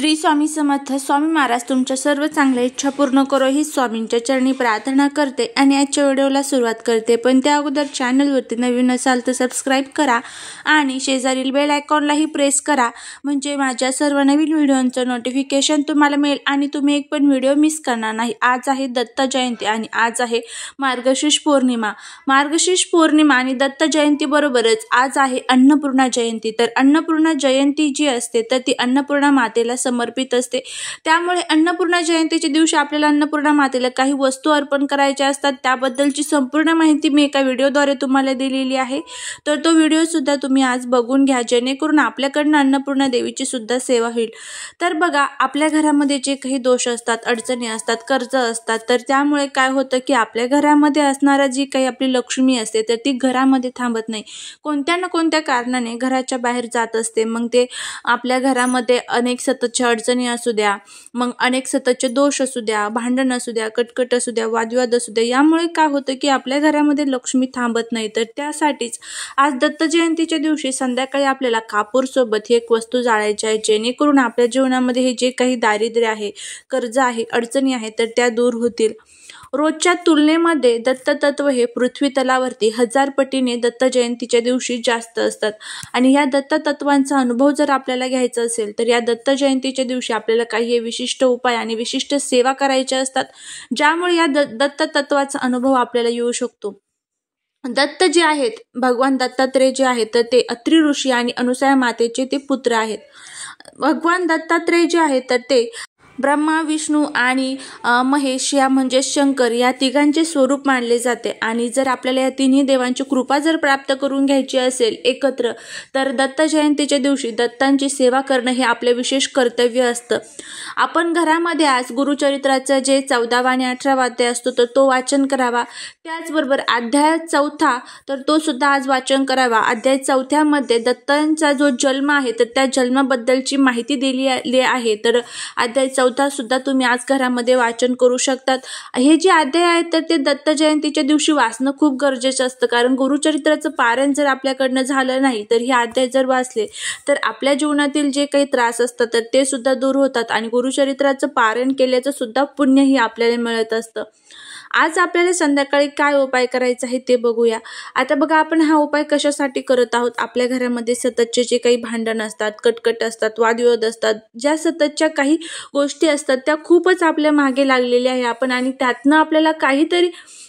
श्री स्वामी समर्थ. स्वामी महाराज तुमच्या सर्व चांगल्या इच्छा पूर्ण करो ही स्वामींच्या चरणी प्रार्थना करते आणि आजच्या व्हिडिओला सुरुवात करते. पण त्या अगोदर चॅनलवरती नवीन असाल तर सबस्क्राईब करा आणि शेजारील बेल आयकॉनलाही प्रेस करा, म्हणजे माझ्या सर्व नवीन व्हिडिओंचं नोटिफिकेशन तुम्हाला मिळेल आणि तुम्ही एक पण व्हिडिओ मिस करणार नाही. आज आहे दत्त जयंती आणि आज आहे मार्गशीर्ष पौर्णिमा. मार्गशीर्ष पौर्णिमा आणि दत्त जयंती बरोबरच आज आहे अन्नपूर्णा जयंती. तर अन्नपूर्णा जयंती जी असते तर ती अन्नपूर्णा मातेला समर्पित असते. त्यामुळे अन्नपूर्णा जयंतीच्या दिवशी आपल्याला अन्नपूर्णा मातेला काही वस्तू अर्पण करायच्या असतात. त्याबद्दलची संपूर्ण माहिती मी एका व्हिडिओद्वारे तुम्हाला दिलेली आहे, तर तो व्हिडिओ सुद्धा तुम्ही आज बघून घ्या, जेणेकरून आपल्याकडनं अन्नपूर्णा देवीची सुद्धा सेवा होईल. तर बघा, आपल्या घरामध्ये जे काही दोष असतात, अडचणी असतात, कर्ज असतात, तर त्यामुळे काय होतं की आपल्या घरामध्ये असणारा जी काही आपली लक्ष्मी असते तर ती घरामध्ये थांबत नाही, कोणत्या ना कोणत्या कारणाने घराच्या बाहेर जात असते. मग ते आपल्या घरामध्ये अनेक सततच्या अडचणी असू द्या, मग अनेक सततचे दोष असू द्या, भांडण असू द्या, कटकट असू द्या, वादविवाद असू द्या, यामुळे काय होतं की आपल्या घरामध्ये लक्ष्मी थांबत नाही. तर त्यासाठीच आज दत्त जयंतीच्या दिवशी संध्याकाळी आपल्याला कापूर सोबत ही एक वस्तू जाळायची आहे, जेणेकरून आपल्या जीवनामध्ये हे जे काही दारिद्र्य आहे, कर्ज आहे, अडचणी आहे तर त्या दूर होतील. रोजच्या तुलनेमध्ये दत्त तत्व हे पृथ्वी तलावरती 1000 पटीने दत्त जयंतीच्या दिवशी जास्त असतात. आणि या दत्त तत्वांचा अनुभव जर आपल्याला घ्यायचा असेल तर या दत्त जयंतीच्या दिवशी आपल्याला काही विशिष्ट उपाय आणि विशिष्ट सेवा करायच्या असतात, ज्यामुळे या दत्त तत्वाचा अनुभव आपल्याला येऊ शकतो. दत्त जे आहेत, भगवान दत्तात्रेय जे आहेत तर ते अत्रि ऋषी आणि अनुसूया मातेचे ते पुत्र आहेत. भगवान दत्तात्रेय जे आहेत तर ते ब्रह्मा, विष्णू आणि महेश या म्हणजे शंकर या तिघांचे स्वरूप मानले जाते. आणि जर आपल्याला या तिन्ही देवांची कृपा जर प्राप्त करून घ्यायची असेल एकत्र, तर दत्त जयंतीच्या दिवशी दत्तांची सेवा करणं हे आपलं विशेष कर्तव्य असतं. आपण घरामध्ये आज गुरुचरित्राचं जे 14वा आणि 18वा अध्याय असतो तर तो वाचन करावा. त्याचबरोबर अध्याय 4 तर तो सुद्धा आज वाचन करावा. अध्याय 4मध्ये दत्तांचा जो जन्म आहे तर त्या जन्माबद्दलची माहिती दिली आहे. तर अध्याय 4 सुद्धा तुम्ही आज घरामध्ये वाचन करू शकतात. हे जे अध्याय आहेत तर ते दत्त जयंतीच्या दिवशी वाचणं खूप गरजेचं असतं, कारण गुरुचरित्राचं पारायण जर आपल्याकडनं झालं नाही तर हे अध्याय जर वाचले तर आपल्या जीवनातील जे काही त्रास असतात तर ते सुद्धा दूर होतात आणि गुरुचरित्राचं पारायण केल्याचं सुद्धा पुण्यही आपल्याला मिळत असतं. आज आपल्याला संध्याकाळी काय उपाय करायचा आहे ते बघूया. आता बघा, आपण हा उपाय कशासाठी करत आहोत. आपल्या घरामध्ये सततचे जे काही भांडण असतात, कटकट असतात, वादविवाद असतात, ज्या सततच्या काही गोष्टी असतात त्या खूपच आपल्या मागे लागलेल्या आहे आपण, आणि त्यातनं आपल्याला काहीतरी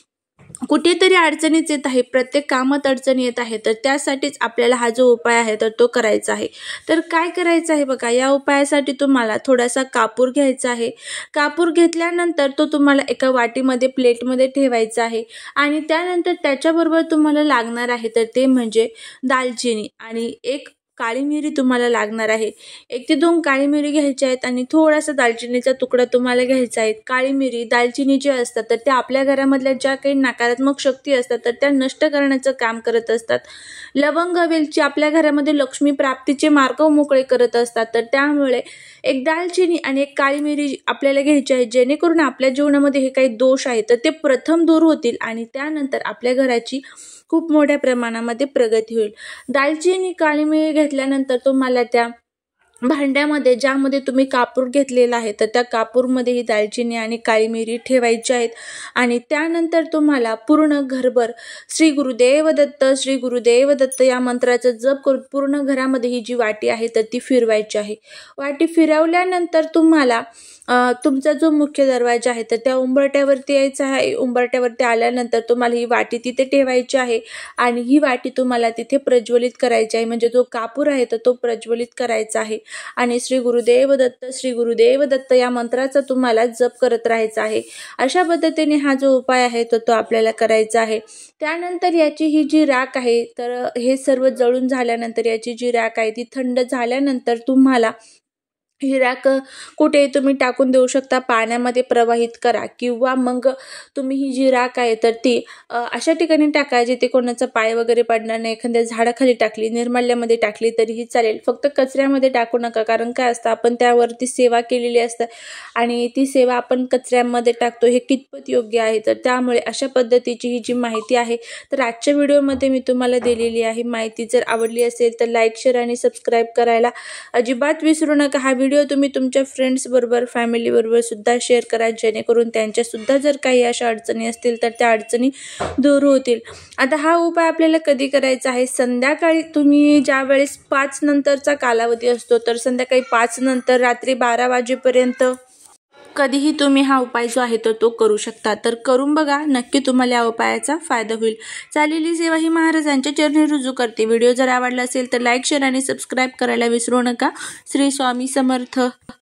कुठेतरी अडचणीच येत आहे, प्रत्येक कामात अडचणी येत आहे. तर त्यासाठीच आपल्याला हा जो उपाय आहे तर तो करायचा आहे. तर काय करायचं आहे बघा, या उपायासाठी तुम्हाला थोडासा कापूर घ्यायचा आहे. कापूर घेतल्यानंतर तो तुम्हाला एका वाटीमध्ये, प्लेटमध्ये ठेवायचा आहे. आणि त्यानंतर त्याच्याबरोबर तुम्हाला लागणार आहे तर ते म्हणजे दालचिनी आणि एक काळी मिरी तुम्हाला लागणार आहे. 1 ते 2 काळी मिरी घ्यायच्या आहेत आणि थोडासा दालचिनीचा तुकडा तुम्हाला घ्यायचा आहे. काळी मिरी, दालचिनी जे असतात तर त्या आपल्या घरामधल्या ज्या काही नकारात्मक शक्ती असतात तर त्या नष्ट करण्याचं काम करत असतात. लवंग, वेलची आपल्या घरामध्ये लक्ष्मी प्राप्तीचे मार्ग मोकळे करत असतात. तर त्यामुळे एक दालचिनी आणि एक काळी मिरी आपल्याला घ्यायची आहे, जेणेकरून आपल्या जीवनामध्ये हे काही दोष आहेत तर ते प्रथम दूर होतील आणि त्यानंतर आपल्या घराची खूप मोठ्या प्रमाणामध्ये प्रगती होईल. दालचिनी, काळी मिरी घेतल्यानंतर तुम्हाला त्या भांड्यामध्ये, ज्यामध्ये तुम्ही कापूर घेतलेला आहे तर त्या कापूरमध्ये ही दालचिनी आणि काळी मिरी ठेवायची आहेत. आणि त्यानंतर तुम्हाला पूर्ण घरभर श्री गुरुदेव दत्त, श्री गुरुदेव दत्त या मंत्राचा जप करून पूर्ण घरामध्ये ही जी वाटी आहे तर ती फिरवायची आहे. वाटी फिरवल्यानंतर तुम्हाला तुमचा जो मुख्य दरवाजा आहे तर त्या उंबरट्यावरती यायचं आहे. उंबरट्यावरती आल्यानंतर तुम्हाला ही वाटी तिथे ठेवायची आहे आणि ही वाटी तुम्हाला तिथे प्रज्वलित करायची आहे, म्हणजे जो कापूर आहे तर तो प्रज्वलित करायचा आहे. आणि श्री गुरुदेव दत्त, श्री गुरुदेव दत्त या मंत्राचा तुम्हाला जप करत राहायचा आहे. अशा पद्धतीने हा जो उपाय आहे तो आपल्याला करायचा आहे. त्यानंतर याची ही जी राख आहे तर हे सर्व जळून झाल्यानंतर याची जी राख आहे ती थंड झाल्यानंतर तुम्हाला ही राख कुठे तुम्ही टाकून देऊ शकता, पाण्यामध्ये प्रवाहित करा, किंवा मग तुम्ही ही जी राख आहे तर ती अशा ठिकाणी टाका जिथे कोणाचा पाय वगैरे पडणार नाही. एखाद्या झाडाखाली टाकली, निर्माल्यामध्ये टाकली तरीही चालेल, फक्त कचऱ्यामध्ये टाकू नका. कारण काय असतं, आपण त्यावरती सेवा केलेली असते आणि ती सेवा आपण कचऱ्यामध्ये टाकतो, हे कितपत योग्य आहे. तर त्यामुळे अशा पद्धतीची ही जी माहिती आहे तर आजच्या व्हिडिओमध्ये मी तुम्हाला दिलेली आहे. माहिती जर आवडली असेल तर लाईक, शेअर आणि सबस्क्राईब करायला अजिबात विसरू नका. हा व्हिडिओ व्हिडिओ तुम्ही तुमच्या फ्रेंड्स बरोबर, फॅमिली बरोबर सुद्धा शेअर करा, जेणेकरून त्यांच्या सुद्धा जर काही अशा अडचणी असतील तर त्या अडचणी दूर होतील. आता हा उपाय आपल्याला कधी करायचा आहे? संध्याकाळी तुम्ही ज्या वेळेस 5 नंतरचा कालावधी असतो, तर संध्याकाळी 5 नंतर रात्री 12 वाजेपर्यंत कधीही तुम्ही हा उपाय जो आहे तो करू शकता. तर करून बघा, नक्की तुम्हाला या उपायाचा फायदा होईल. चाललेली सेवा ही महाराजांच्या चरणी रुजू करते. व्हिडिओ जर आवडला असेल तर लाईक, शेअर आणि सबस्क्राईब करायला विसरू नका. श्री स्वामी समर्थ.